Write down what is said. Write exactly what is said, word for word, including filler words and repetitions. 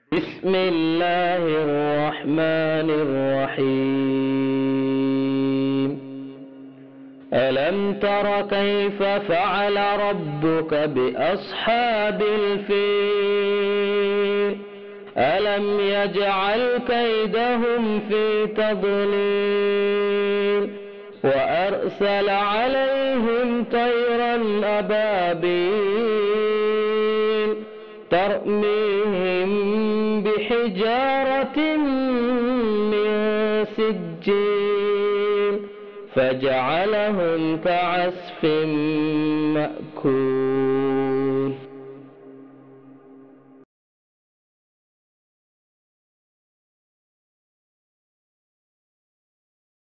بسم الله الرحمن الرحيم. ألم تر كيف فعل ربك بأصحاب الفيل ألم يجعل كيدهم في تضليل وأرسل عليهم طيرا أبابيل ترميهم بحجارة من سجيل فجعلهم كعصف مأكول.